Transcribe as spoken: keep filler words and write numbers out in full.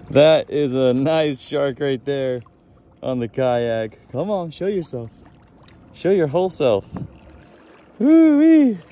That is a nice shark right there on the kayak. Come on, show yourself. Show your whole self. Woo-wee.